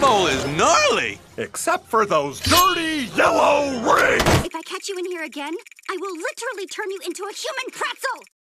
pretzel is gnarly. Except for those dirty yellow rings! If I catch you in here again, I will literally turn you into a human pretzel!